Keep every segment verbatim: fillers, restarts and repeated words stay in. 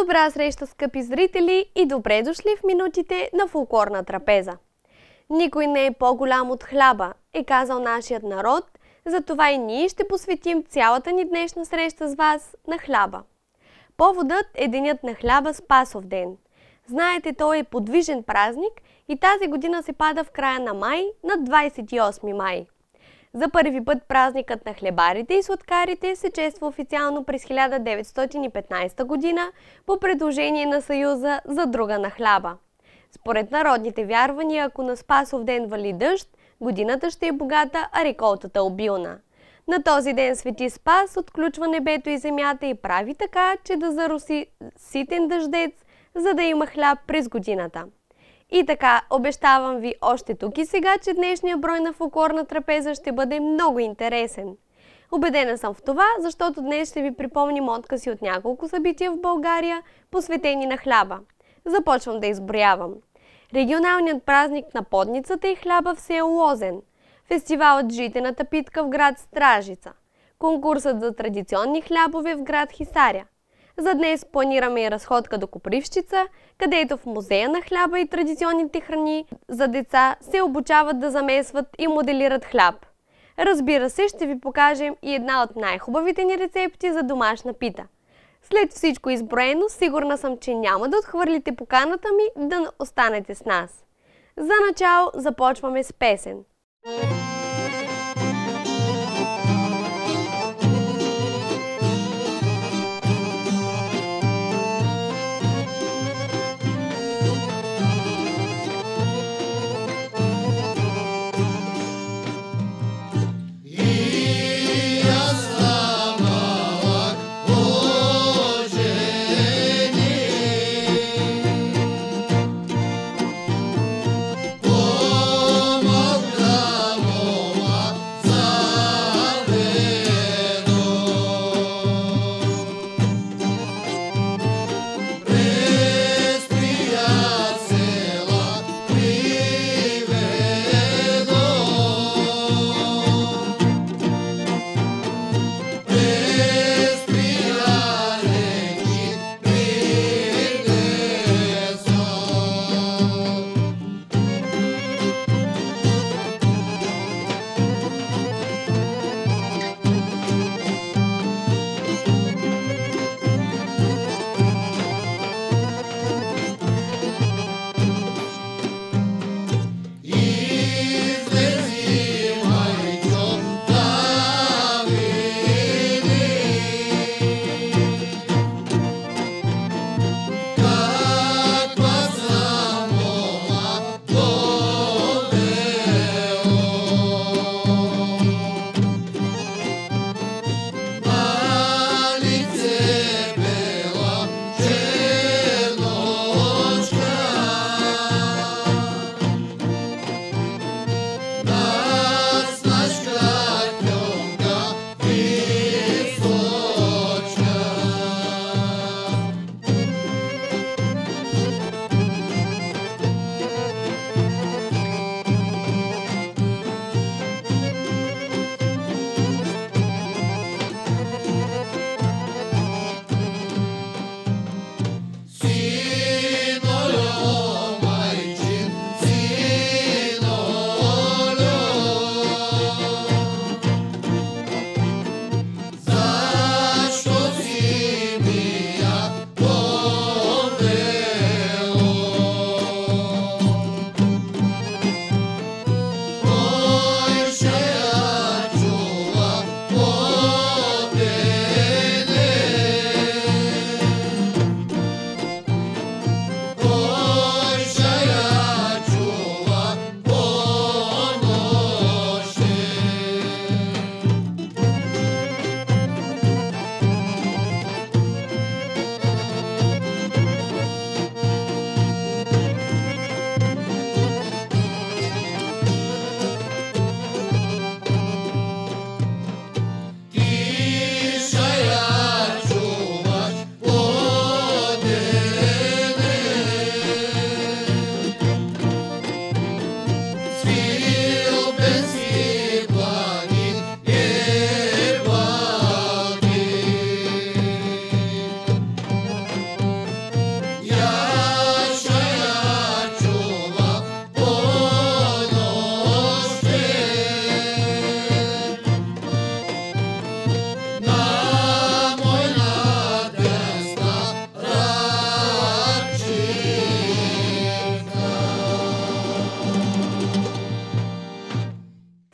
Добра среща, скъпи зрители, и добре дошли в минутите на фолклорна трапеза. Никой не е по-голям от хляба, е казал нашият народ, затова и ние ще посветим цялата ни днешна среща с вас на хляба. Поводът е денят на хляба Спасов ден. Знаете, той е подвижен празник и тази година се пада в края на май, на двадесет и осми май. За първи път празникът на хлебарите и сладкарите се чества официално през хиляда деветстотин и петнадесета година по предложение на Съюза за друга на хляба. Според народните вярвания, ако на Спасов ден вали дъжд, годината ще е богата, а реколтата обилна. На този ден Свети Спас отключва небето и земята и прави така, че да зароси ситен дъждец, за да има хляб през годината. И така, обещавам ви още тук и сега, че днешният брой на фолклорна трапеза ще бъде много интересен. Убедена съм в това, защото днес ще ви припомним откази от няколко събития в България, посветени на хляба. Започвам да изброявам. Регионалният празник на подницата и хляба в село Лозен, фестивалът Житената питка в град Стражица, конкурсът за традиционни хлябове в град Хисаря. За днес планираме и разходка до Копривщица, където в музея на хляба и традиционните храни за деца се обучават да замесват и моделират хляб. Разбира се, ще ви покажем и една от най-хубавите ни рецепти за домашна пита. След всичко изброено, сигурна съм, че няма да отхвърлите поканата ми да останете с нас. За начало започваме с песен. Помогла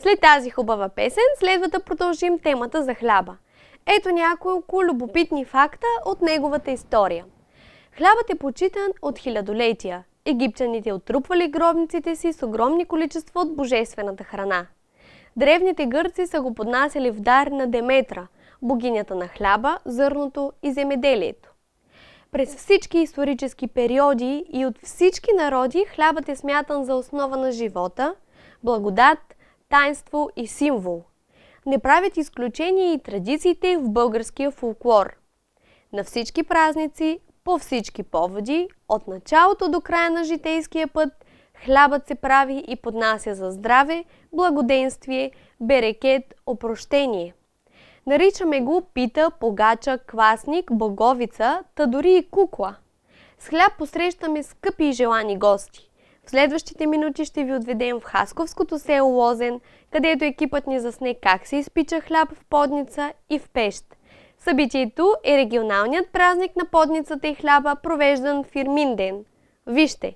След тази хубава песен следва да продължим темата за хляба. Ето няколко любопитни факта от неговата история. Хлябът е почитан от хилядолетия. Египтяните отрупвали гробниците си с огромни количества от божествената храна. Древните гърци са го поднасяли в дар на Деметра, богинята на хляба, зърното и земеделието. През всички исторически периоди и от всички народи хлябът е смятан за основа на живота, благодат, таинство и символ. Не правят изключение и традициите в българския фолклор. На всички празници, по всички поводи, от началото до края на житейския път, хлябът се прави и поднася за здраве, благоденствие, берекет, опрощение. Наричаме го пита, погача, квасник, боговица, та дори и кукла. С хляб посрещаме скъпи и желани гости. В следващите минути ще ви отведем в хасковското село Лозен, където екипът ни засне как се изпича хляб в подница и в пещ. Събитието е регионалният празник на подницата и хляба, провеждан в Ирминден. Вижте!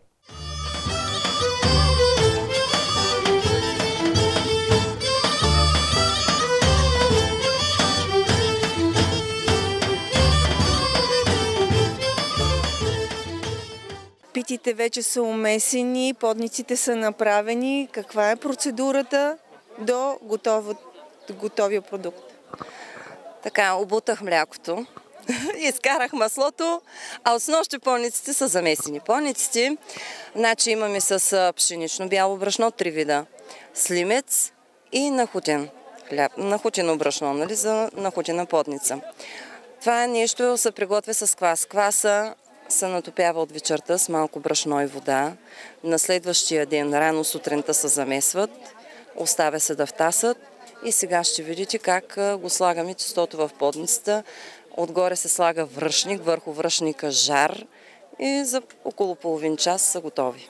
Питите вече са умесени, подниците са направени. Каква е процедурата до готово, готовия продукт? Така, обутах млякото, изкарах маслото, а от снощи подниците са замесени. Подниците, значи имаме с пшенично бяло брашно, три вида. Сливец и нахутен хляб, нахутено брашно, нали, за нахутена подница. Това нещо се приготвя с квас. Кваса се натопява от вечерта с малко брашно и вода. На следващия ден, рано сутринта се замесват, оставя се да втасат и сега ще видите как го слагаме тестото в подницата. Отгоре се слага връшник, върху връшника жар и за около половин час са готови.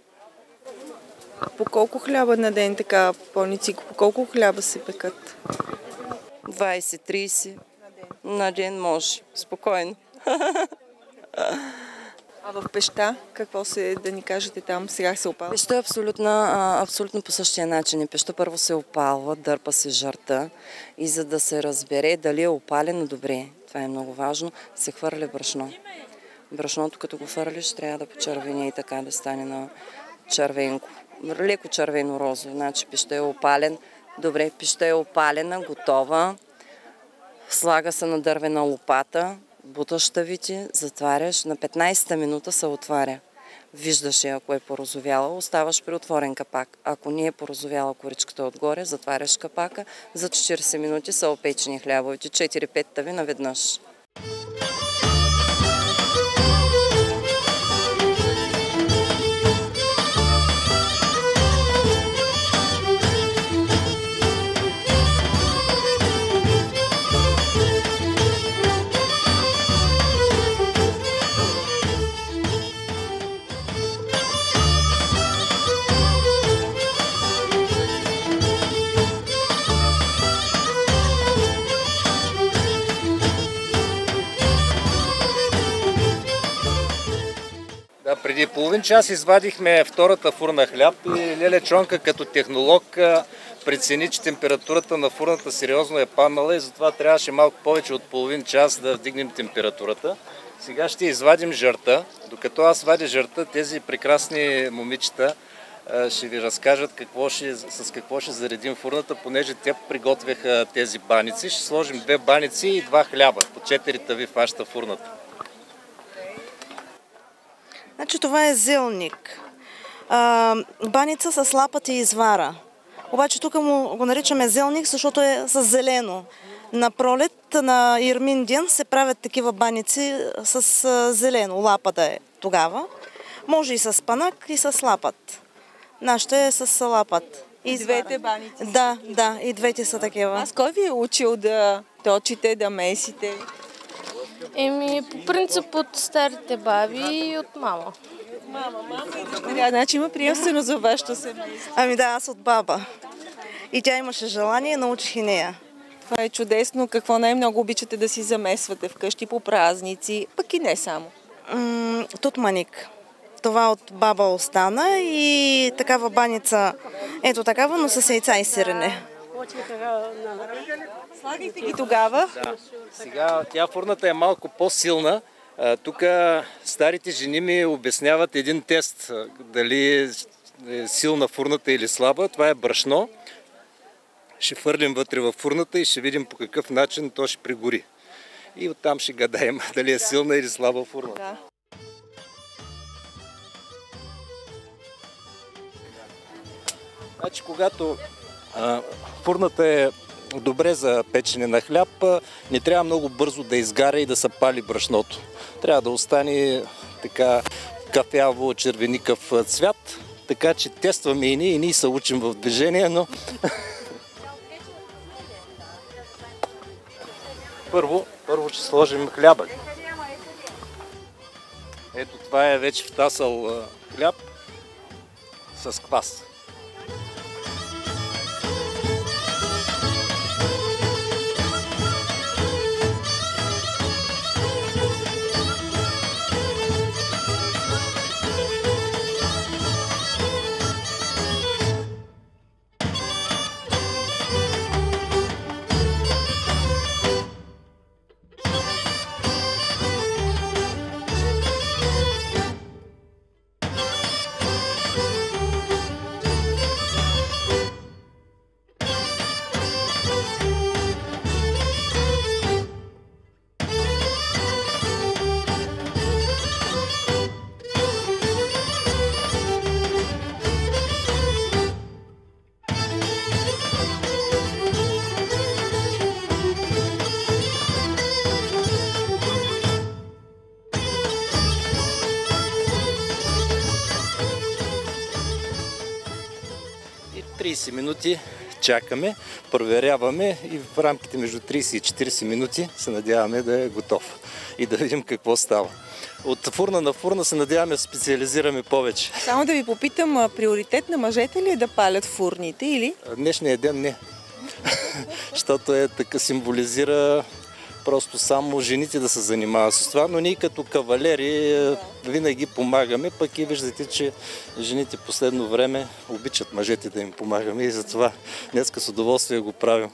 По колко хляба на ден така подници, по колко хляба се пекат? двайсет-трийсет на ден може, спокойно. А в пеща, какво се, да ни кажете там, сега се опалва? Пеща е абсолютно, абсолютно по същия начин. Пеща първо се опалва, дърпа се жарта и за да се разбере дали е опалено добре, това е много важно, се хвърля брашно. Брашното като го хвърлиш трябва да почервене и така да стане на червенко. Леко червено-розово, значи пеща е опален. Добре, пеща е опалена, готова. Слага се на дървена лопата. Буташ щавите, затваряш, на петнайсета минута се отваря. Виждаш я, ако е порозовяла, оставаш при отворен капак. Ако не е порозовяла коричката отгоре, затваряш капака, за четирийсет минути са опечени хлябовете, четири-пет тави наведнъж. Преди половин час извадихме втората фурна хляб и Леля Чонка като технолог прецени, че температурата на фурната сериозно е паднала и затова трябваше малко повече от половин час да вдигнем температурата. Сега ще извадим жарта. Докато аз вадя жарта, тези прекрасни момичета ще ви разкажат какво ще, с какво ще заредим фурната, понеже те приготвяха тези баници. Ще сложим две баници и два хляба, по четири тави фаща фурната. Значи това е зелник. А, баница с лапата и извара. Обаче тук му го наричаме зелник, защото е с зелено. На пролет, на Ирминден се правят такива баници с а, зелено. Лапата е тогава. Може и с панак, и с лапат. Нашата е с лапат. И двете баници? Да, да, и двете са такива. Аз кой ви е учил да точите, да месите? Еми, по принцип от старите баби и от мама. Мама, мама и дъщеря. Значи има приемственост за вашето семейство. Ами да, аз от баба. И тя имаше желание, научих и нея. Това е чудесно. Какво най-много обичате да си замесвате вкъщи по празници, пък и не само? М- тутманик. Това от баба остана и такава баница Ето такава, но с яйца и сирене. Слагайте ги тогава. Да. Сега тя фурната е малко по-силна. Тук старите жени ми обясняват един тест, дали е силна фурната или слаба. Това е брашно. Ще фърлим вътре във фурната и ще видим по какъв начин то ще пригори. И оттам ще гадаем дали е силна или слаба фурната. Да. Значи, когато а, фурната е добре за печене на хляб, не трябва много бързо да изгаря и да се пали брашното. Трябва да остане така кафяво, червеникъв цвят, така че тестваме и ние, и ние се учим в движение, но първо, първо ще сложим хляба. Ето това е вече втасал хляб с квас. трийсет минути чакаме, проверяваме и в рамките между трийсет и четирийсет минути се надяваме да е готов и да видим какво става. От фурна на фурна се надяваме да специализираме повече. Само да ви попитам, приоритет на мъжете ли е да палят фурните или? Днешния ден не. Защото е така, символизира просто само жените да се занимават с това, но ние като кавалери винаги помагаме, пък и виждате, че жените последно време обичат мъжете да им помагаме и затова днеска с удоволствие го правим.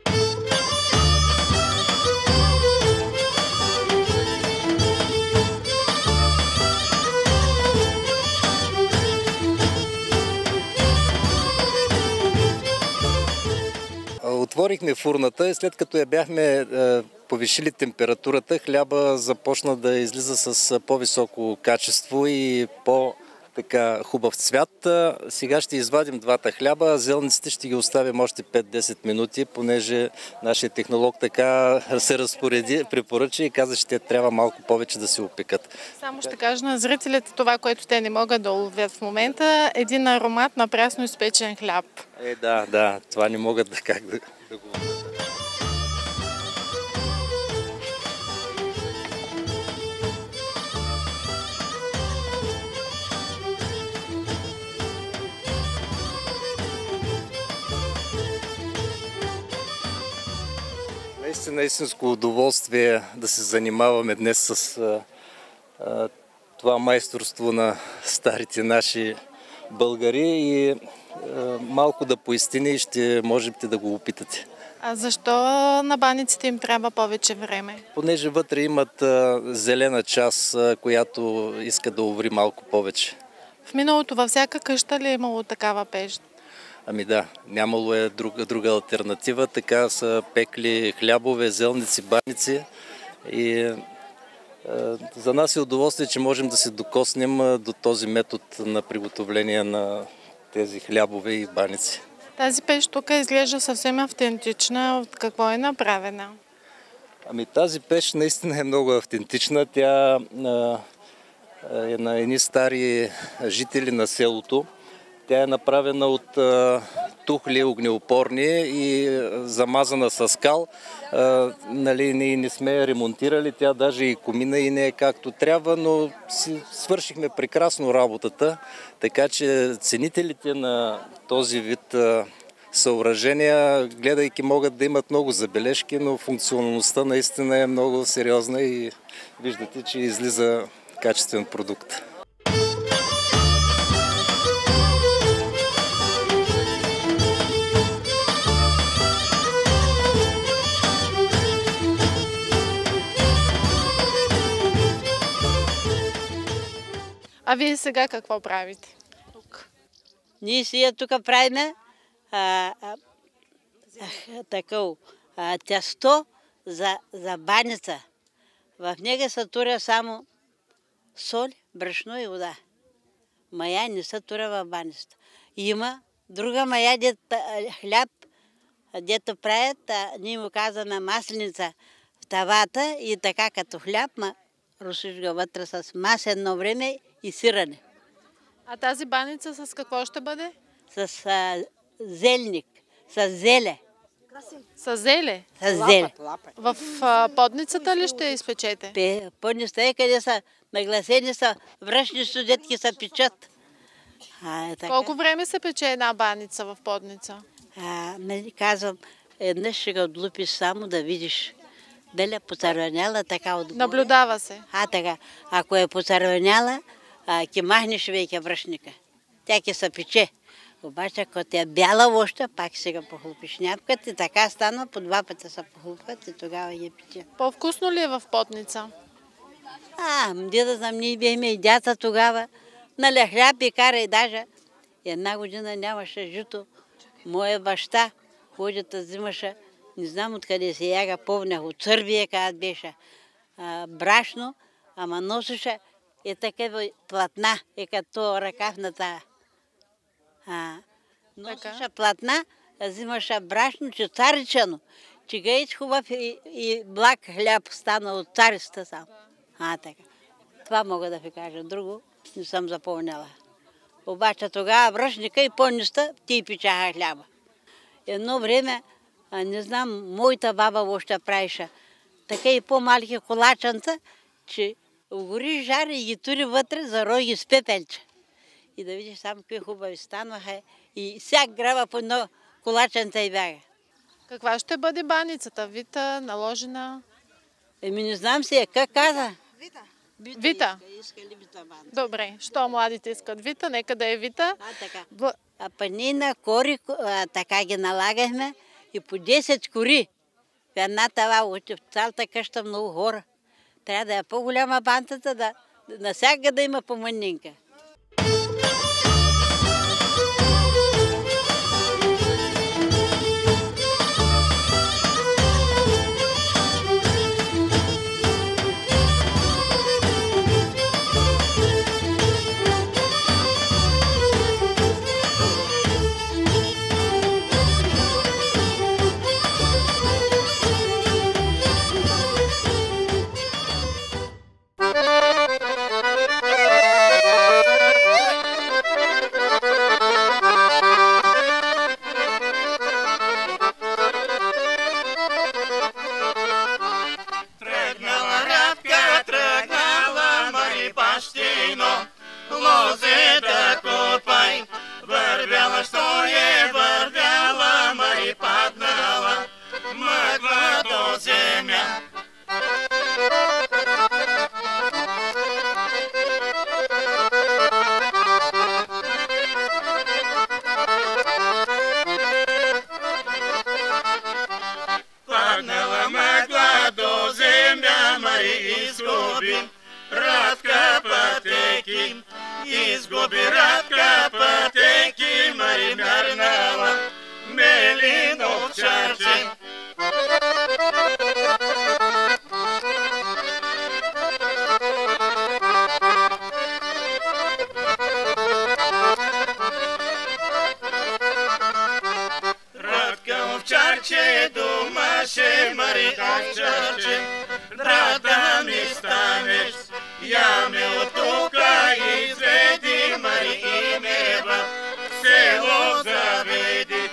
Отворихме фурната и след като я бяхме повишили температурата, хляба започна да излиза с по-високо качество и по-хубав цвят. Сега ще извадим двата хляба, зелниците ще ги оставим още пет-десет минути, понеже нашия технолог така се разпореди, препоръча и каза, че те трябва малко повече да се опекат. Само ще кажа на зрителите това, което те не могат да уловят в момента, един аромат на прясно изпечен хляб. Е, да, да, това не могат да, как да, да го... Наистина истинско удоволствие да се занимаваме днес с а, а, това майсторство на старите наши българи и а, малко да поистини и ще можете да го опитате. А защо на баниците им трябва повече време? Понеже вътре имат а, зелена част, а, която иска да уври малко повече. В миналото във всяка къща ли е имало такава пещ? Ами да, нямало е друга, друга алтернатива, така са пекли хлябове, зелници, баници и е, за нас е удоволствие, че можем да се докоснем до този метод на приготовление на тези хлябове и баници. Тази пещ тук изглежда съвсем автентична. От какво е направена? Ами тази пещ наистина е много автентична. Тя е на едни стари жители на селото. Тя е направена от а, тухли огнеупорни и а, замазана с скал. А, нали, ние не сме я ремонтирали, тя даже и комина и не е както трябва, но си свършихме прекрасно работата, така че ценителите на този вид а, съоръжения, гледайки, могат да имат много забележки, но функционалността наистина е много сериозна и виждате, че излиза качествен продукт. А вие сега какво правите? Тук. Ние сега тук правим такъв тесто за, за баница. В него се туря само соль, брашно и вода. Мая не се туря в баницата. Има друга мая, дето хляб, дето правят, ние му казваме масленица в тавата и така като хляб, ма русиш го вътре с маса едно време и сирене. А тази баница с какво ще бъде? С а, зельник, с зеле. С зеле? С зеле. В а, подницата ли ще изпечете? Подницата е, къде са нагласени, са връшни студетки се печат. А, е така. Колко време се пече една баница в подница? А, казвам, еднъж ще го отлупиш само да видиш дали е поцървеняла така отгоре. Наблюдава се. А, така. Ако е поцървеняла, ке махнеш веке връшника. Тя ке се пече. Обаче, ако е бяла още, пак ще го похлупиш някакът и така стана, по два пъти се похлупват и тогава ги пече. По-вкусно ли е в подница? А, де да знам, ние бяхме и дяца тогава. Нали, хляб и кара и даже една година нямаше жито. Моя баща ходята взимаше, не знам откъде се яга, помнях, от Сърбия, където беше а, брашно, ама носеше е такива платна, е като ръкавната. А, носеше платна, взимаше брашно, че царичано, че гейт хубав и, и благ хляб стана от цариста сам. А, така. Това мога да ви кажа. Друго не съм запомняла. Обаче тогава връшника и подниста ти печаха хляба. Едно време, не знам, моята баба още правиша така и по-малки колачанца, че огори жар и ги тури вътре за роги с пепелче. И да видиш само какви хубави станаха и всяк грава по едно колачанца и бяга. Каква ще бъде баницата? Вита, наложена? Еми не знам си, как каза? Вита. Вита? Иска ли вита баница? Добре, що младите искат вита, нека да е вита. А, така. Бл... А панина, кори, а, така ги налагахме и по десет кори. В една тава, в цялата къща много хора. Трябва да е по-голяма бантата, да насяга да има помъннинка. Изгуби Радка пътеки, Мари мярнала, мелино овчарче. Радка овчарче, думаше Мари овчарче, рада ми станеш, я ме от тука изведи, Мари, и ме в село заведи.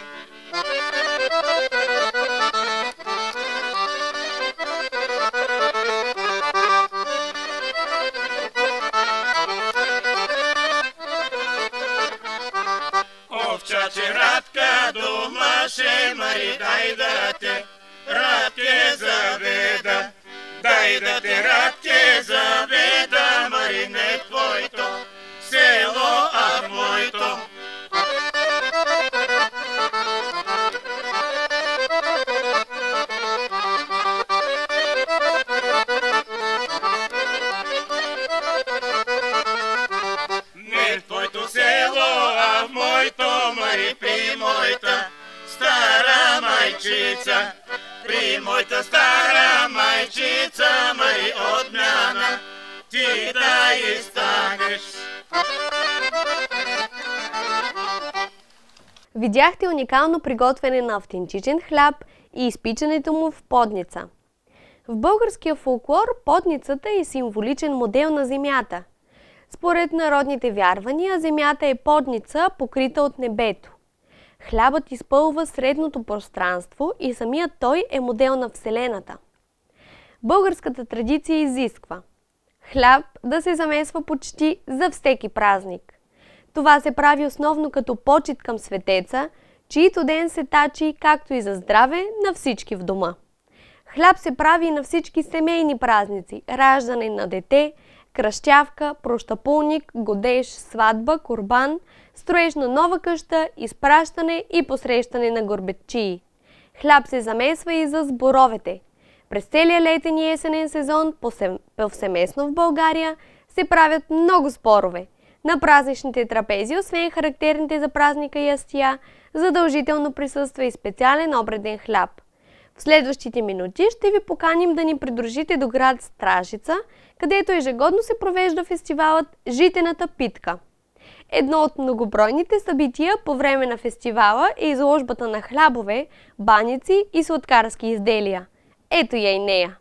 Овчаче Радка думаше, Мари, дай да те Радке заведа. Дай да те Радке заведа, Мари, не твоето село, а моето. Мари, при моята стара майчица, при моята стара майчица, Мари, отмяна ти да и станеш. Видяхте уникално приготвяне на автентичен хляб и изпичането му в подница. В българския фолклор подницата е символичен модел на земята. Според народните вярвания, земята е подница, покрита от небето. Хлябът изпълва средното пространство и самият той е модел на Вселената. Българската традиция изисква хляб да се замесва почти за всеки празник. Това се прави основно като почит към светеца, чието ден се тачи, както и за здраве на всички в дома. Хляб се прави и на всички семейни празници – раждане на дете, кръщявка, прощапулник, годеж, сватба, курбан, строеж на нова къща, изпращане и посрещане на горбетчии. Хляб се замесва и за сборовете. През целия летен и есенен сезон повсеместно в България се правят много сборове. На празничните трапези, освен характерните за празника ястия, задължително присъства и специален обреден хляб. В следващите минути ще ви поканим да ни придружите до град Стражица, където ежегодно се провежда фестивалът Житената питка. Едно от многобройните събития по време на фестивала е изложбата на хлябове, баници и сладкарски изделия. Ето я и нея.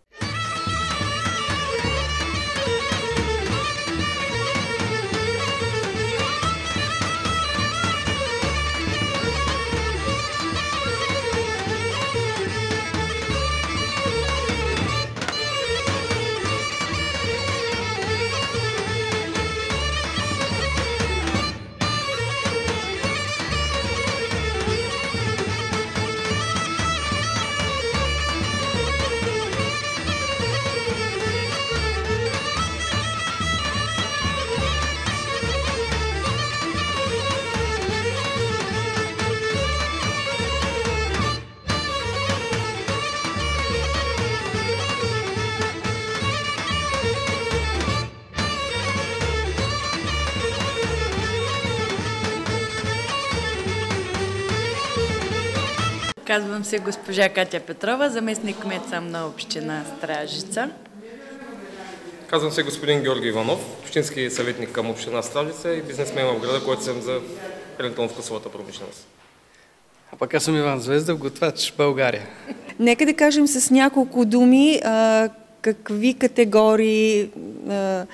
Казвам се госпожа Катя Петрова, заместник-кмет съм на община Стражица. Казвам се господин Георги Иванов, общински съветник към община Стражица и бизнесмен в града, който съм за хранително-вкусовата промишленост. А пък аз съм Иван Звездов, готвач България. Нека да кажем с няколко думи а, какви категории а,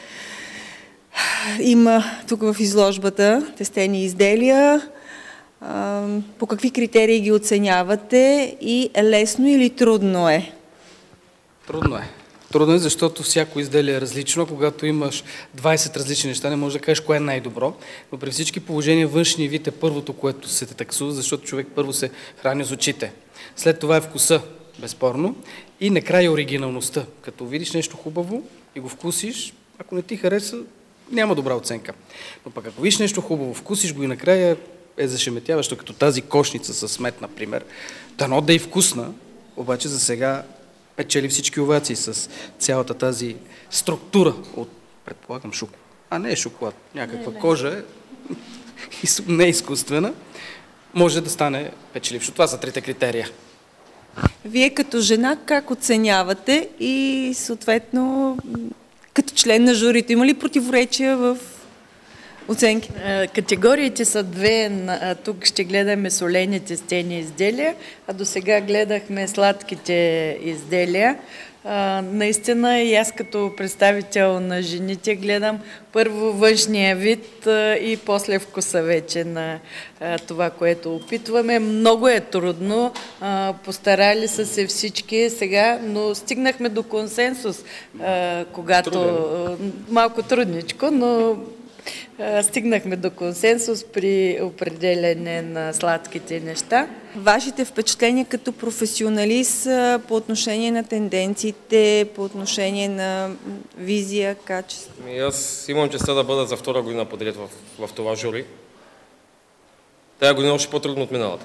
има тук в изложбата тестени изделия, а, по какви критерии ги оценявате и лесно или трудно е? Трудно е. Трудно е, защото всяко изделие е различно. Когато имаш двайсет различни неща, не можеш да кажеш кое е най-добро. Но при всички положения външния вид е първото, което се те таксува, защото човек първо се храни с очите. След това е вкуса, безспорно. И накрая оригиналността. Като видиш нещо хубаво и го вкусиш, ако не ти хареса, няма добра оценка. Но пък ако видиш нещо хубаво, вкусиш го и накрая е зашеметяващо, като тази кошница с мед, например. Дано да е вкусна, обаче за сега печели всички овации с цялата тази структура от, предполагам, шоколад. А не е шоколад, някаква не, кожа е не е изкуствена, може да стане печелившо. Това са трите критерия. Вие като жена как оценявате и съответно като член на журито? Има ли противоречия в оценки? Категориите са две. Тук ще гледаме солените стени изделия, а до сега гледахме сладките изделия. А, наистина и аз като представител на жените гледам първо външния вид а, и после вкуса вече на а, това, което опитваме. Много е трудно, а, постарали са се всички сега, но стигнахме до консенсус, а, когато а, малко трудничко, но стигнахме до консенсус при определене на сладките неща. Вашите впечатления като професионалист по отношение на тенденциите, по отношение на визия, качество? И аз имам честа да бъда за втора година подред в, в това жури. Тая година още по-трудно от миналата.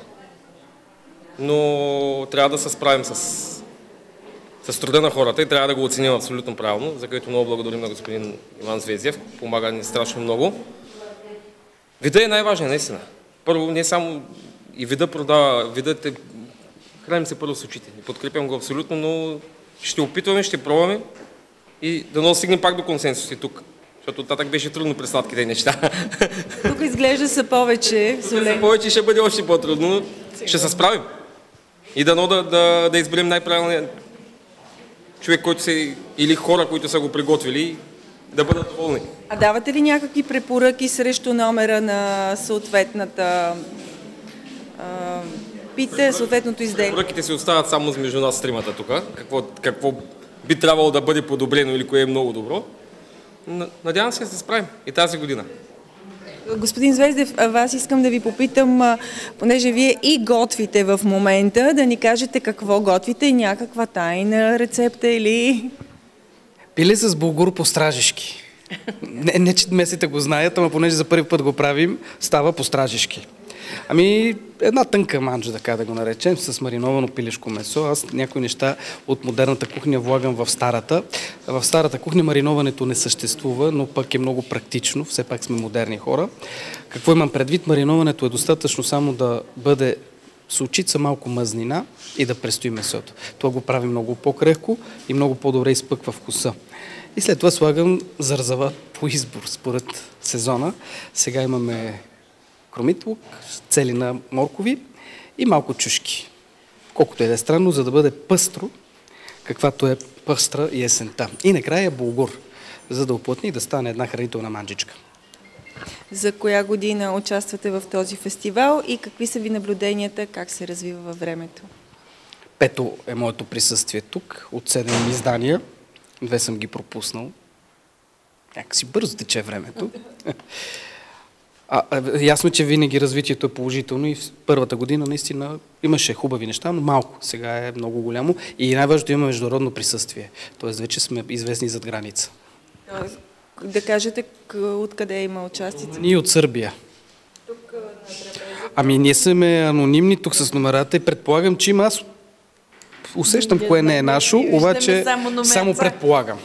Но трябва да се справим с, с труда на хората и трябва да го оценим абсолютно правилно, за което много благодарим на господин Иван Звездев. Помага ни страшно много. Видът е най-важният, наистина. първо не само и вида продава, видът е, храним се първо с очите. Не подкрепям го абсолютно, но ще опитваме, ще пробваме и да но стигнем пак до консенсус и тук. Защото оттатък беше трудно при сладките неща. Тук изглежда са повече солени. Повече ще бъде още по-трудно, но ще се справим. И дано да, да, да изберем най-правилния човек, който се, или хора, които са го приготвили, да бъдат доволни. А давате ли някакви препоръки срещу номера на съответната а, пита, съответното изделие? Препоръките се остават само между нас тримата тук. Какво, какво би трябвало да бъде подобрено или кое е много добро. Надявам се да се справим и тази година. Господин Звездев, вас искам да ви попитам, понеже вие и готвите в момента, да ни кажете какво готвите и някаква тайна рецепта или... Пиле с булгур по стражишки. Не, не че месите го знаят, ама понеже за първи път го правим, става по стражишки. Ами, една тънка манджа, така да го наречем, с мариновано пилешко месо. Аз някои неща от модерната кухня влагам в старата. В старата кухня мариноването не съществува, но пък е много практично. Все пак сме модерни хора. Какво имам предвид? Мариноването е достатъчно само да бъде с очица малко мазнина и да престои месото. Това го прави много по-крехко и много по-добре изпъква вкуса. И след това слагам зарзава по избор, според сезона. Сега имаме кромит лук, цели на моркови и малко чушки. Колкото е да е странно, за да бъде пъстро, каквато е пъстра и есента. И накрая булгур, за да уплътни и да стане една хранителна манджичка. За коя година участвате в този фестивал и какви са ви наблюденията, как се развива във времето? Пето е моето присъствие тук, от седем издания. Две съм ги пропуснал. Някак си бързо тече времето. А, ясно, че винаги развитието е положително и в първата година наистина имаше хубави неща, но малко. Сега е много голямо и най-важното има международно присъствие. Тоест вече сме известни зад граница. Да кажете откъде има участници? Ние от Сърбия. Ами ние сме анонимни тук с номерата и предполагам, че има, аз усещам кое не е нашо, обаче само предполагам.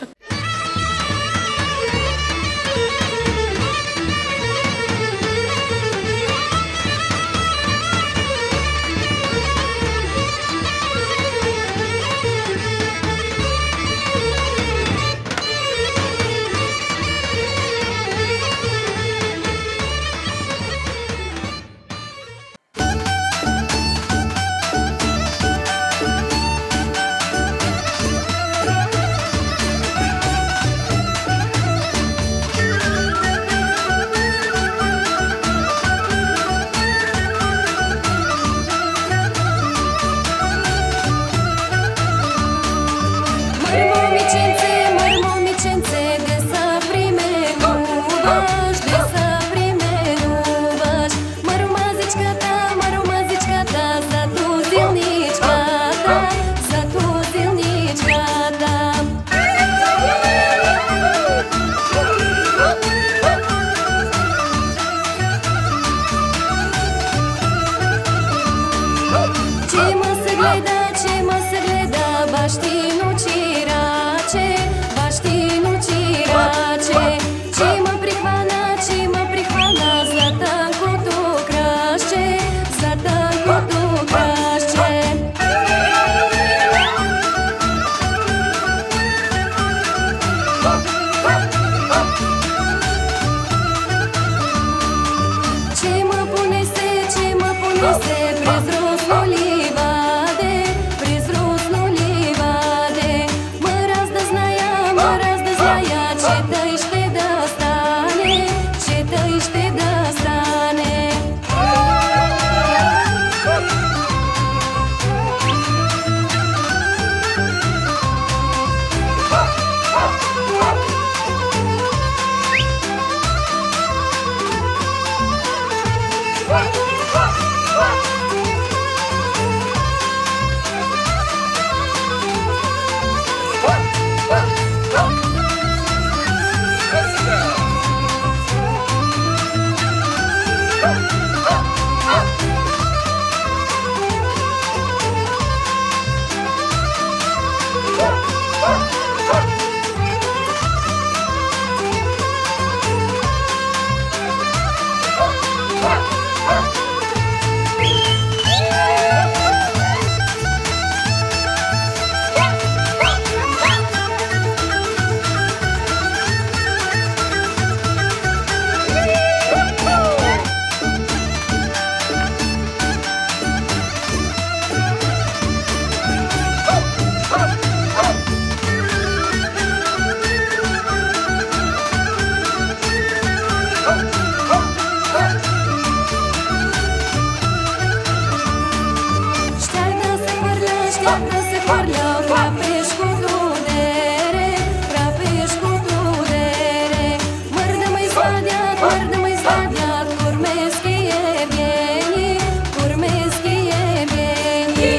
тях да се хвърля крапешкото дере, крапешкото дере. Мърда ме извадят, мърда ме извадят, курмески Евгений, курмески Евгений.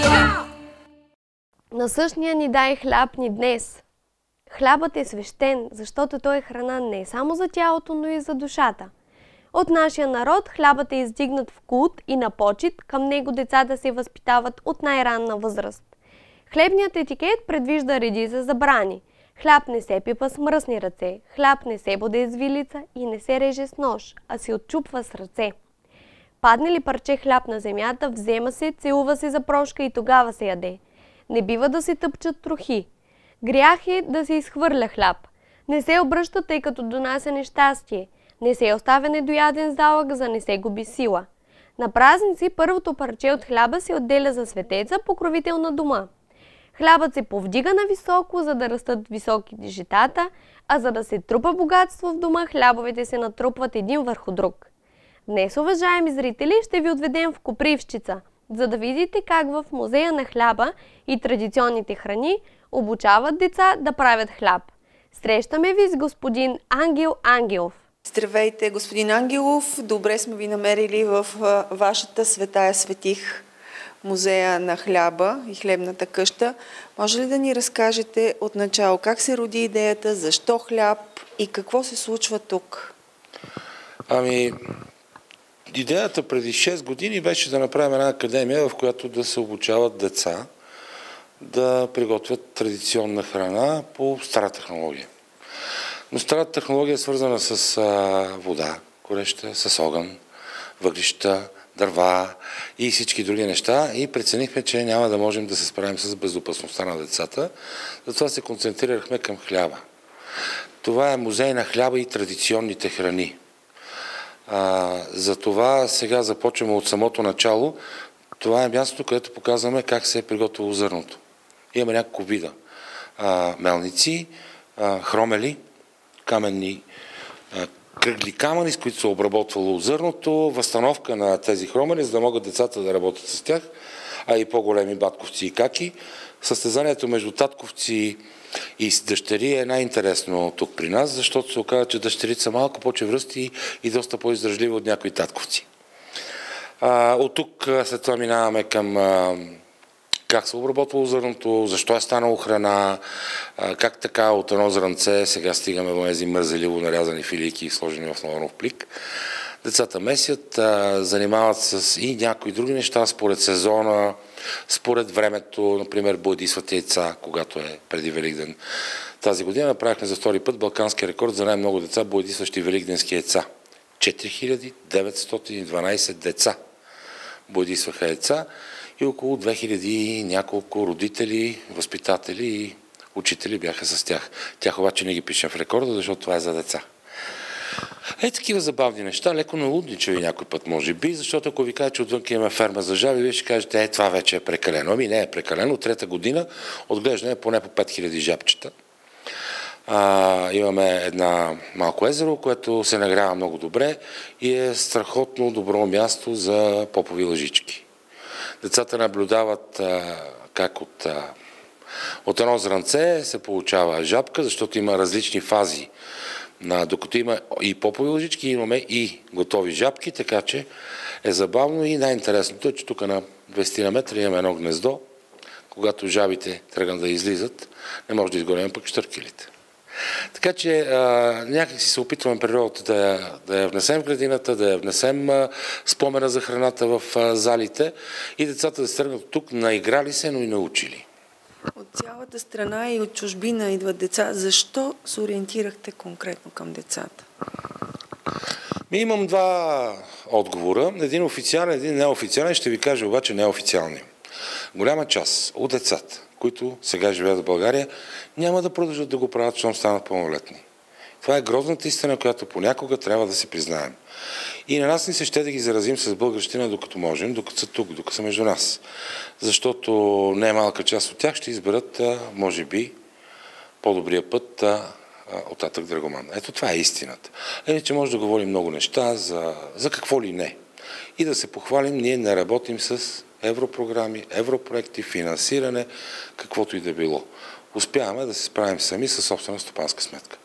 На същия ни дай хляб ни днес. Хлябът е свещен, защото той е храна не само за тялото, но и за душата. От нашия народ хлябът е издигнат в култ и на почит, към него децата се възпитават от най-ранна възраст. Хлебният етикет предвижда редица забрани. Хляб не се пипа с мръсни ръце, хляб не се боде с вилица и не се реже с нож, а се отчупва с ръце. Падне ли парче хляб на земята, взема се, целува се за прошка и тогава се яде. Не бива да се тъпчат трохи. Грях е да се изхвърля хляб. Не се обръща, тъй като донася нещастие. Не се оставя недояден залък, за не се губи сила. На празници първото парче от хляба се отделя за светеца, покровител на дома. Хлябът се повдига на високо, за да растат високи житата, а за да се трупа богатство в дома, хлябовете се натрупват един върху друг. Днес, уважаеми зрители, ще ви отведем в Копривщица, за да видите как в музея на хляба и традиционните храни обучават деца да правят хляб. Срещаме ви с господин Ангел Ангелов. Здравейте, господин Ангелов. Добре сме ви намерили в вашата Светая Светих, музея на хляба и хлебната къща. Може ли да ни разкажете отначало как се роди идеята, защо хляб и какво се случва тук? Ами, идеята преди шест години беше да направим една академия, в която да се обучават деца да приготвят традиционна храна по стара технология. Но старата технология е свързана с а, вода, гореща, с огън, въглища, дърва и всички други неща и преценихме, че няма да можем да се справим с безопасността на децата. Затова се концентрирахме към хляба. Това е музей на хляба и традиционните храни. А, затова сега започваме от самото начало. Това е мястото, където показваме как се е приготвило зърното. Имаме няколко вида. А, мелници, а, хромели, каменни а, кръгли камъни, с които се обработвало зърното, възстановка на тези хромели, за да могат децата да работят с тях, а и по-големи батковци и каки. Състезанието между татковци и дъщери е най-интересно тук при нас, защото се оказва, че дъщерите са малко по-чевръсти и доста по-издръжливи от някои татковци. А, от тук след това минаваме към а, как се обработвало зърното, защо е станало храна, а, как така от едно зранце, сега стигаме до тези мързеливо нарязани филийки, сложени в нов плик. Децата месят, а, занимават с и някои други неща, според сезона, според времето, например боядисват яйца, когато е преди Великден. Тази година направихме за втори път балкански рекорд за най-много деца, боядисващи великденски яйца. четири хиляди деветстотин и дванадесет деца боядисваха яйца и около две хиляди няколко родители, възпитатели и учители бяха с тях. Тях обаче не ги пишем в рекорда, защото това е за деца. Е, такива забавни неща, леко налудничави някой път, може би, защото ако ви кажа, че отвън имаме ферма за жаби, вие ще кажете, е, това вече е прекалено. Ами не е прекалено. Трета година отглеждаме поне по пет хиляди жабчета. А, имаме една малко езеро, което се нагрява много добре и е страхотно добро място за попови лъжички. Децата наблюдават а, как от, а, от едно зранце се получава жабка, защото има различни фази. На, докато има и попови лъжички, имаме и готови жабки, така че е забавно и най-интересното е, че тук на двайсет метра имаме едно гнездо. Когато жабите тръгнат да излизат, не може да изгорим пък щъркелите. Така че а, някак си се опитваме природата да я, да я внесем в градината, да я внесем а, спомена за храната в а, залите и децата да се тръгнат тук наиграли се, но и научили. От цялата страна и от чужбина идват деца. Защо се ориентирахте конкретно към децата? Ми имам два отговора. Един официален, един неофициален. Ще ви кажа обаче неофициалния. Голяма част от децата, които сега живеят в България, няма да продължат да го правят, щом станат пълнолетни. Това е грозната истина, която понякога трябва да си признаем. И на нас ни се ще да ги заразим с българщина, докато можем, докато са тук, докато са между нас. Защото не е малка част от тях ще изберат, може би, по-добрия път оттатък Драгоман. Ето това е истината. Иначе може да говорим много неща за, за какво ли не. И да се похвалим, ние не работим с европрограми, европроекти, финансиране, каквото и да било. Успяваме да се справим сами със собствена стопанска сметка.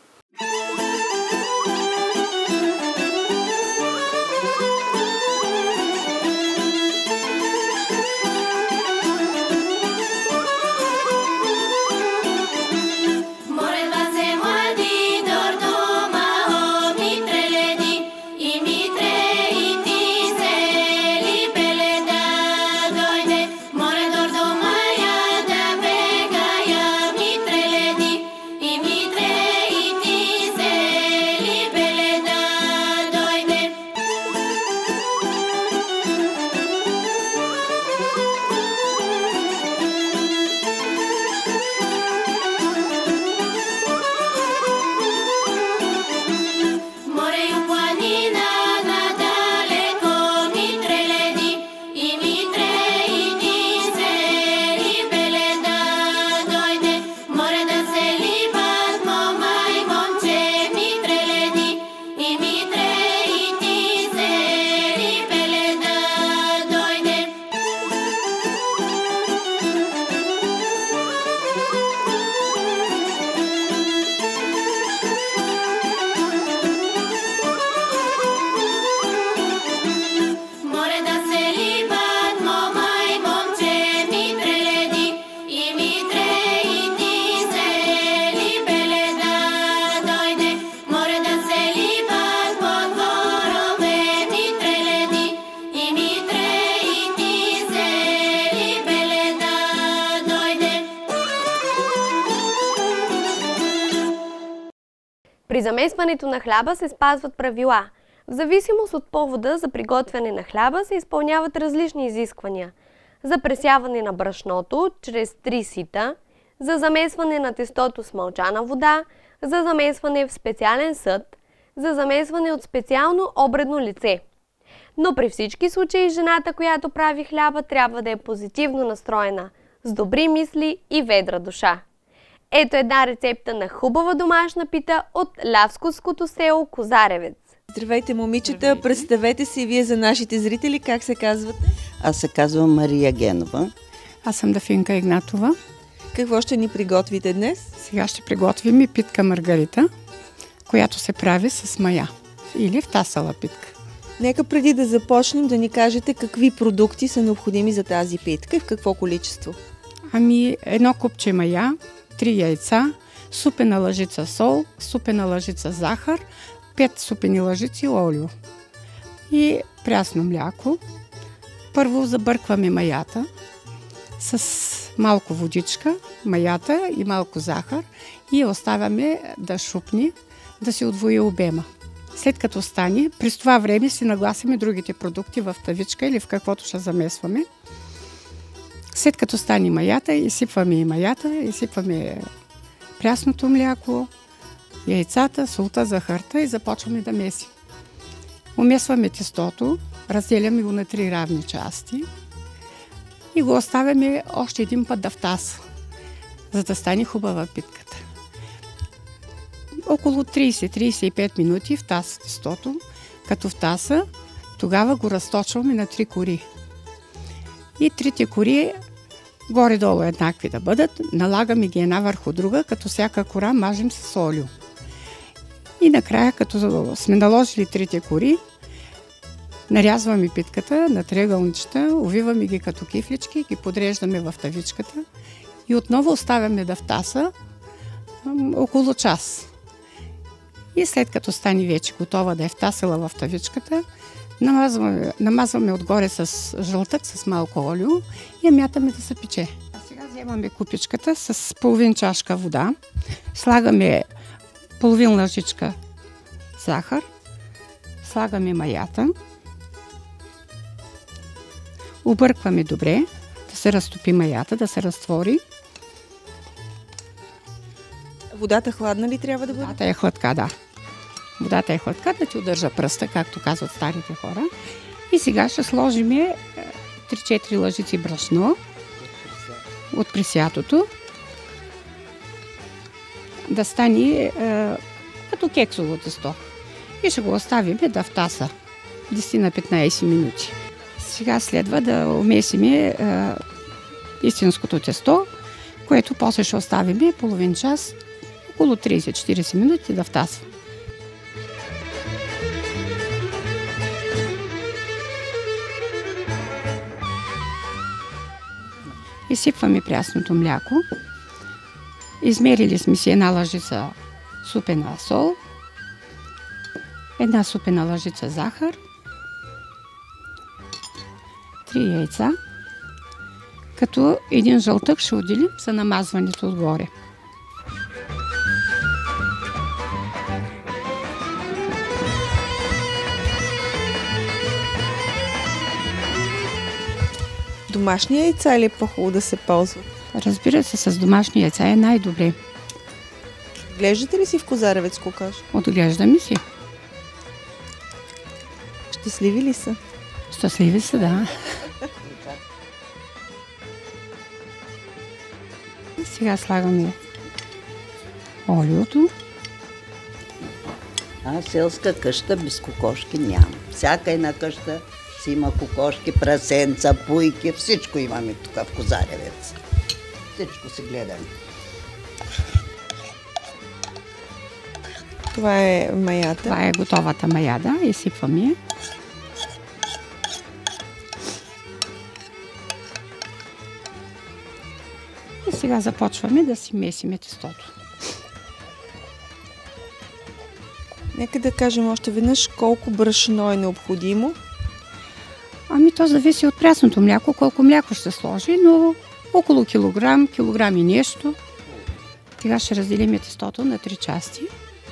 При замесването на хляба се спазват правила. В зависимост от повода за приготвяне на хляба се изпълняват различни изисквания. За пресяване на брашното чрез три сита, за замесване на тестото с мълчана вода, за замесване в специален съд, за замесване от специално обредно лице. Но при всички случаи жената, която прави хляба, трябва да е позитивно настроена, с добри мисли и ведра душа. Ето една рецепта на хубава домашна пита от лявсковското село Козаревец. Здравейте, момичета! Здравейте. Представете си вие за нашите зрители как се казвате? Аз се казвам Мария Генова. Аз съм Дафинка Игнатова. Какво ще ни приготвите днес? Сега ще приготвим и питка Маргарита, която се прави с мая или в тасала питка. Нека преди да започнем да ни кажете какви продукти са необходими за тази питка и в какво количество. Ами едно купче мая, три яйца, супена лъжица сол, супена лъжица захар, пет супени лъжици олио и прясно мляко. Първо забъркваме маята с малко водичка, маята и малко захар и оставяме да шупне, да се отвои обема. След като стане, през това време си нагласиме другите продукти в тавичка или в каквото ще замесваме. След като стане маята, изсипваме и маята, изсипваме прясното мляко, яйцата, солта, захарта и започваме да месим. Умесваме тестото, разделяме го на три равни части и го оставяме още един път да втаса, за да стане хубава питката. Около трийсет до трийсет и пет минути втаса тестото. Като втаса, тогава го разточваме на три кори. И трите кори горе-долу еднакви да бъдат, налагаме ги една върху друга, като всяка кора мажем с олио. И накрая, като сме наложили трите кори, нарязваме питката на триъгълничета, увиваме ги като кифлички, ги подреждаме в тавичката и отново оставяме да втаса около час. И след като стане вече готова да е втасала в тавичката, намазваме, намазваме отгоре с жълтък, с малко олио и я мятаме да се пече. А сега вземаме купичката с половин чашка вода, слагаме половин лъжичка захар, слагаме маята, объркваме добре, да се разтопи маята, да се разтвори. Водата хладна ли трябва да бъде? Водата е хладка, да. Водата е хладка, да ти удържа пръста, както казват старите хора. И сега ще сложим три-четири лъжици брашно от пресятото, да стане е, като кексово тесто. И ще го оставим да втаса десет на петнайсет минути. Сега следва да умесиме е, истинското тесто, което после ще оставим половин час, около трийсет до четирийсет минути да втасва. Изсипваме прясното мляко. Измерили сме си една лъжица супена сол, една супена лъжица захар, три яйца, като един жълтък ще отделим за намазването отгоре. Домашни яйца или е по-хубаво да се ползват? Разбира се, с домашни яйца е най-добре. Отглеждате ли си в Козаревец кокаш? Отглеждаме си. Щастливи ли са? Щастливи са, да. Сега слагаме олиото. А селска къща без кокошки няма. Всяка една къща си има кокошки, прасенца, пуйки, всичко имаме тук в Козаревец. Всичко си гледаме. Това е маята. Това е готовата маяда. Изсипваме я. И сега започваме да си месиме тестото. Нека да кажем още веднъж колко брашно е необходимо. Ами то зависи от прясното мляко, колко мляко ще сложи, но около килограм, килограм и нещо. Сега ще разделим тестото на три части.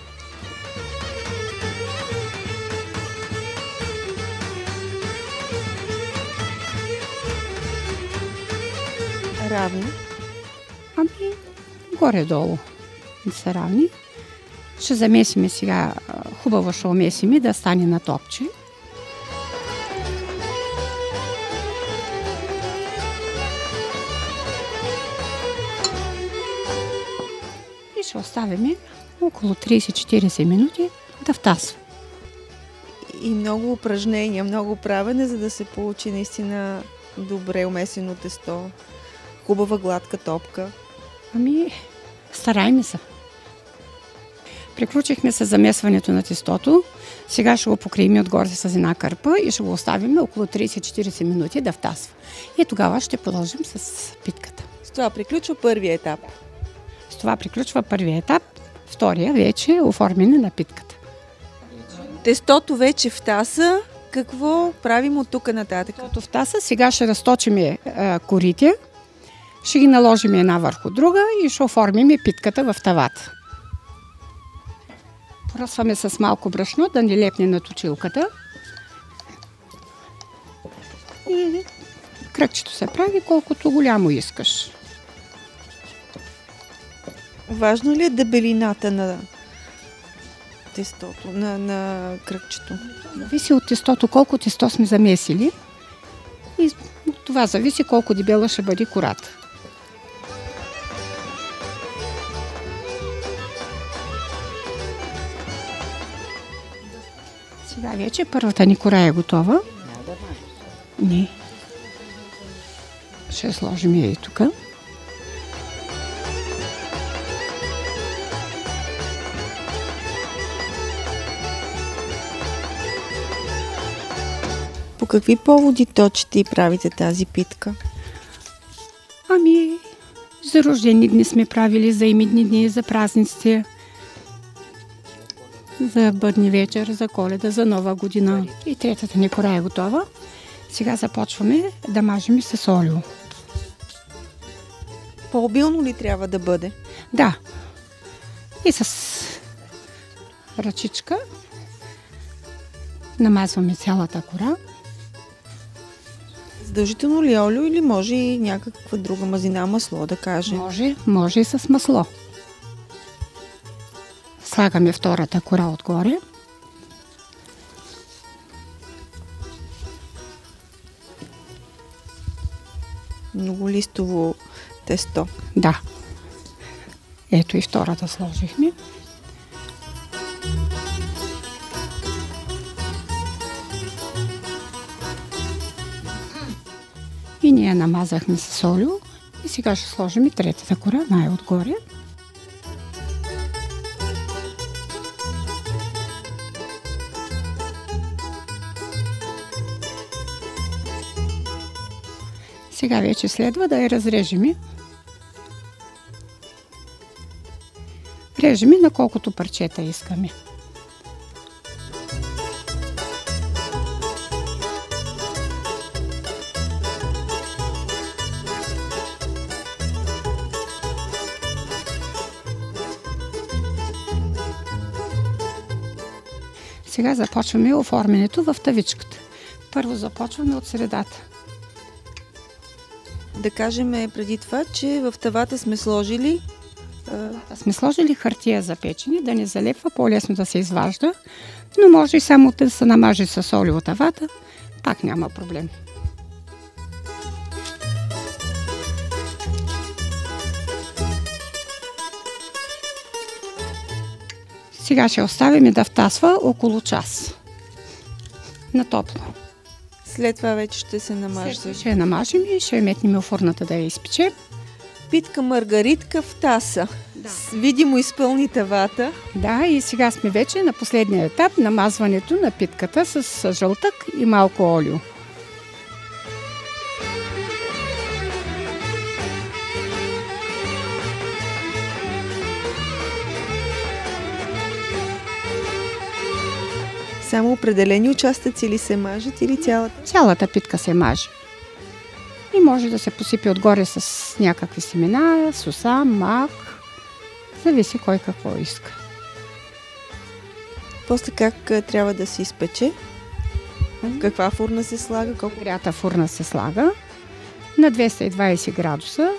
Равни? Ами, горе-долу са равни. Ще замесиме сега, хубаво ще умесиме да стане на топче. И ще оставим около трийсет до четирийсет минути да втасва. И много упражнения, много правене, за да се получи наистина добре умесено тесто. Хубава гладка топка. Ами, старайме се. Приключихме с замесването на тестото. Сега ще го покрием отгоре с една кърпа и ще го оставим около трийсет до четирийсет минути да втасва. И тогава ще продължим с питката. С това приключва първия етап. С това приключва първия етап. Втория вече е оформяне на питката. Тестото вече втаса. Какво правим от тук нататък? Като втаса, сега ще разточим корите. Ще ги наложим една върху друга и ще оформим питката в тавата. Поръсваме с малко брашно, да не лепне на точилката. И кръгчето се прави колкото голямо искаш. Важно ли е дебелината на тестото, на, на кръгчето? Зависи от тестото, колко тесто сме замесили. И това зависи колко дебела ще бъде кората. Сега вече първата ни кора е готова. Не. Ще сложим я и тук. По какви поводи точите и правите тази питка? Ами, за рождени дни сме правили, за именни дни, за празниците, за бъдни вечер, за Коледа, за Нова година. И третата ни кора е готова. Сега започваме да мажем с олио. По-обилно ли трябва да бъде? Да. И с ръчичка намазваме цялата кора. Задължително ли олио или може и някаква друга мазнина, масло да кажем? Може, може и с масло. Слагаме втората кора отгоре. Многолистово тесто. Да. Ето и втората сложихме. И ние намазахме с олио. И сега ще сложим и третата кора най-отгоре. Сега вече следва да я разрежем. Режем на колкото парчета искаме. Сега започваме оформянето в тавичката. Първо започваме от средата. Да кажем преди това, че в тавата сме сложили... А... Сме сложили хартия за печене, да не залепва, по-лесно да се изважда, но може и само да се намаже с олио тавата, пак няма проблем. Сега ще оставим да втасва около час на топло. След това вече ще се намажем. Ще я намажем и ще я метнем в фурната да я изпечем. Питка маргаритка в таса. Да. Видимо изпълни тавата. Да, и сега сме вече на последния етап, намазването на питката с жълтък и малко олио. Само определени участъци ли се мажат или цялата? Цялата питка се маже. И може да се посипи отгоре с някакви семена, сусам, мак. Зависи кой какво иска. После как трябва да се изпече? В каква фурна се слага? Колко? Грята фурна се слага на двеста и двадесет градуса.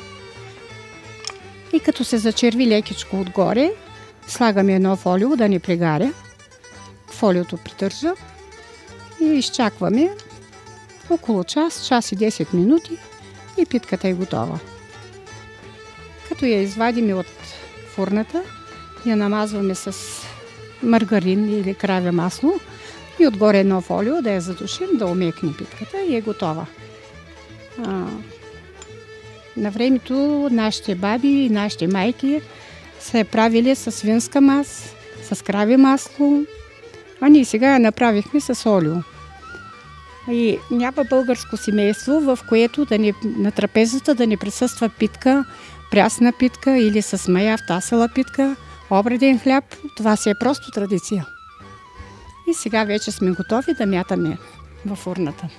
И като се зачерви лекичко отгоре, слагаме едно фолио да не пригаря. Фолиото придържа и изчакваме около час, час и десет минути и питката е готова. Като я извадим от фурната, я намазваме с маргарин или краве масло и отгоре едно фолио да я задушим, да омекне питката и е готова. А, на времето нашите баби и нашите майки са я правили с свинска мас, с краве масло, а ние сега я направихме с олио. И няма българско семейство, в което да не, на трапезата да не присъства питка, прясна питка или с мая втасала питка, обреден хляб. Това си е просто традиция. И сега вече сме готови да мятаме във фурната.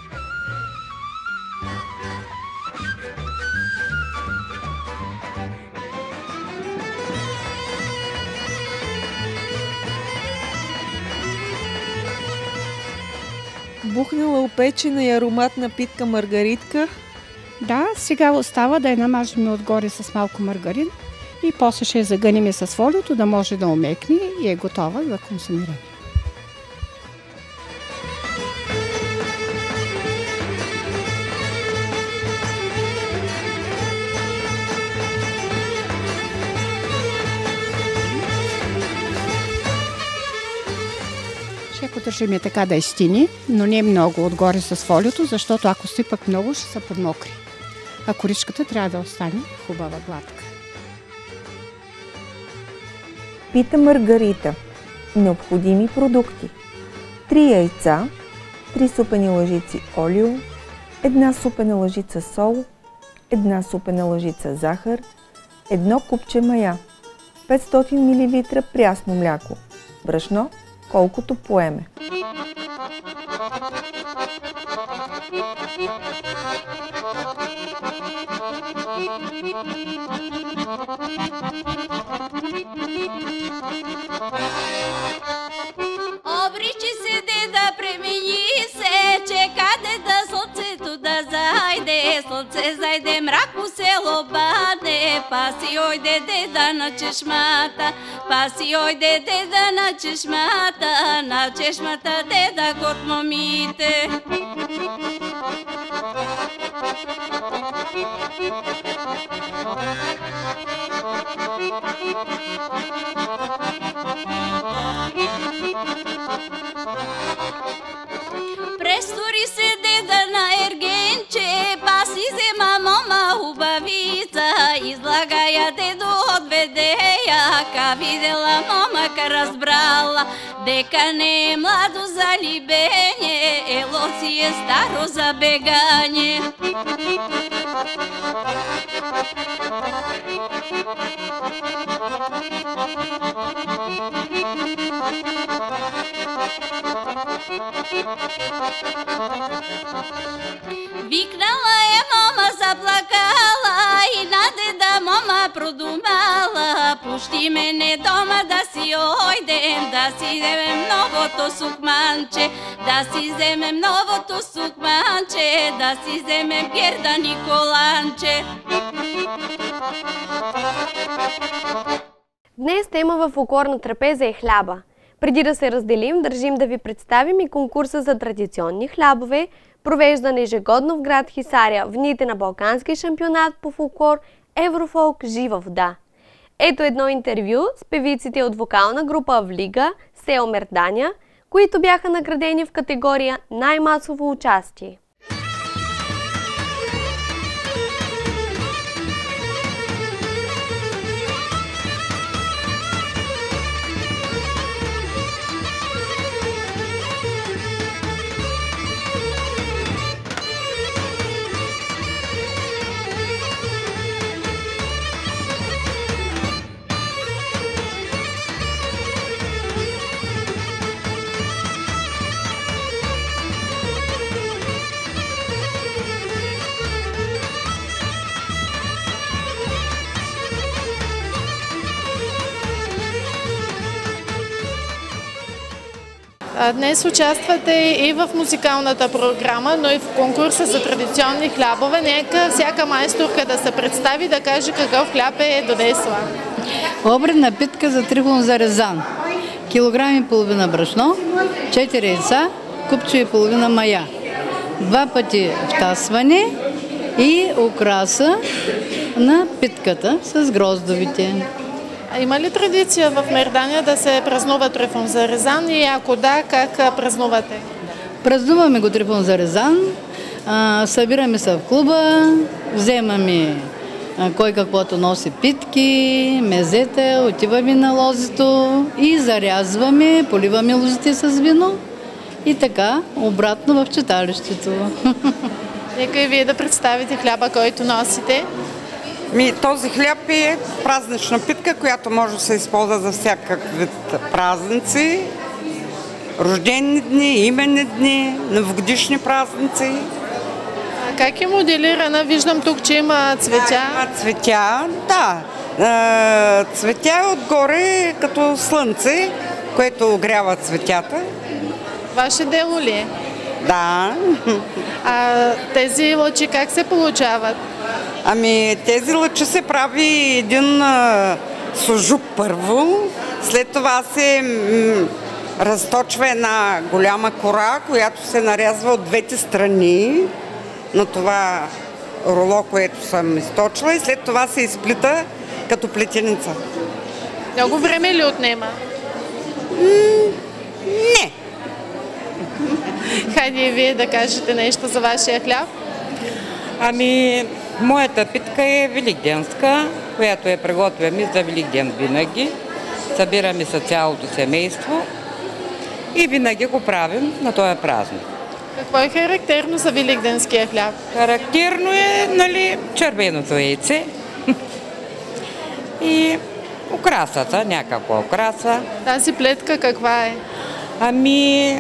Бухнала опечена и ароматна питка маргаритка. Да, сега остава да я намажем отгоре с малко маргарин и после ще я загънем с фолиото, да може да омекне и е готова да консумираме. Ще подържим я така да изтини, но не много отгоре с фолиото, защото ако сипак много, ще се подмокри. А коричката трябва да остане хубава гладка. Пита маргарита. Необходими продукти: три яйца, три супени лъжици олио, една супена лъжица сол, една супена лъжица захар, едно купче мая, петстотин милилитра прясно мляко, брашно, колкото поеме. Обричи се деда, премини се, чека деда слънцето да зайде, слънце зайде, мрак по село баде, паси ойде деда на чешмата, паси ойде деда на чешмата, на чешмата деда кот момите. Престори се деда на ергенче, паси я дедо отведе я, ка видела момъка разбрала, дека не е младо за либење, ело си е старо за бегање. Викнала е мома, заплакала и на деда мома продумала. Пушти мене дома да си ойдем, да си вземем новото сукманче, да си вземем новото сукманче, да си вземем Герда Николанче. Днес тема в фолклорна трапеза е хляба. Преди да се разделим, държим да ви представим и конкурса за традиционни хлябове, провеждан ежегодно в град Хисаря в дните на Балкански шампионат по фолклор Еврофолк Жива вода. Ето едно интервю с певиците от вокална група Влига, село Мерданя, които бяха наградени в категория най-масово участие. Днес участвате и в музикалната програма, но и в конкурса за традиционни хлябове. Нека всяка майсторка да се представи, да каже какъв хляб е донесла. Обредна питка за трифон за резан. Килограм и половина брашно, четири яйца, купче и половина мая. Два пъти втасване и украса на питката с гроздовите. А има ли традиция в Мерданя да се празнува трифон за резан и ако да, как празнувате? Празнуваме го трифон за резан, събираме се в клуба, вземаме кой каквото носи питки, мезета, отиваме на лозито и зарязваме, поливаме лозите с вино и така обратно в читалището. Нека и вие да представите хляба, който носите. Ми, този хляб е празнична питка, която може да се използва за всякакъв вид празници, рождени дни, именни дни, новогодишни празници. А как е моделирана? Виждам тук, че има цветя. Да, има цветя, да. Цветя е отгоре като слънце, което огрява цветята. Ваше дело ли е? Да. А тези лъчи как се получават? Ами тези лъчи се прави един а, сужук първо, след това се м, разточва една голяма кора, която се нарязва от двете страни на това роло, което съм източила и след това се изплита като плетеница. Много време ли отнема? М, не. Хайде и вие да кажете нещо за вашия хляб. Ами, моята питка е великденска, която я приготвяме за Великден винаги. Събираме се цялото семейство и винаги го правим на този празник. Какво е характерно за великденския хляб? Характерно е, нали, червеното яйце и украсата, някаква украса. Тази плетка каква е? Ами,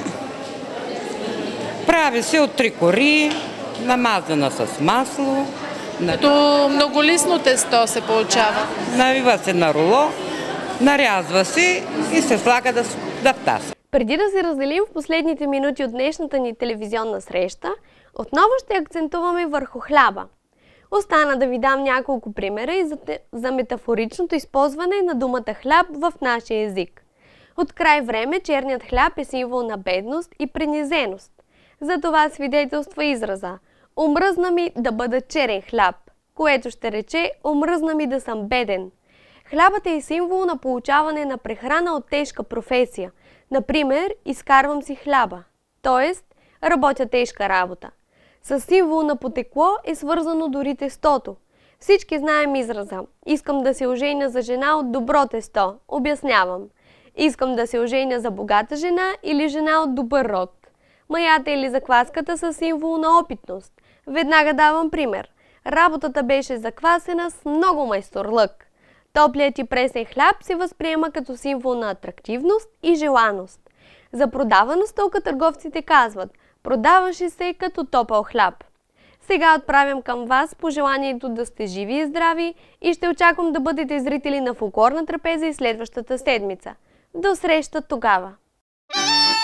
прави се от три кори, намазана с масло. Като многолистно тесто се получава. Навива се на руло, нарязва се и се слага да, да втаса. Преди да се разделим в последните минути от днешната ни телевизионна среща, отново ще акцентуваме върху хляба. Остана да ви дам няколко примера и за, те, за метафоричното използване на думата хляб в нашия език. От край време черният хляб е символ на бедност и принизеност. За това свидетелства израза «Омръзна ми да бъда черен хляб», което ще рече «Омръзна ми да съм беден». Хлябът е символ на получаване на прехрана от тежка професия. Например, изкарвам си хляба, т.е. работя тежка работа. С символ на потекло е свързано дори тестото. Всички знаем израза «Искам да се оженя за жена от добро тесто». Обяснявам. Искам да се оженя за богата жена или жена от добър род. Маята или закваската са символ на опитност. Веднага давам пример. Работата беше заквасена с много майсторлък. Топлият и пресен хляб се възприема като символ на атрактивност и желаност. За продавана стока търговците казват «Продаваше се като топъл хляб». Сега отправям към вас пожеланието да сте живи и здрави и ще очаквам да бъдете зрители на Фолклорна трапеза и следващата седмица. До среща тогава!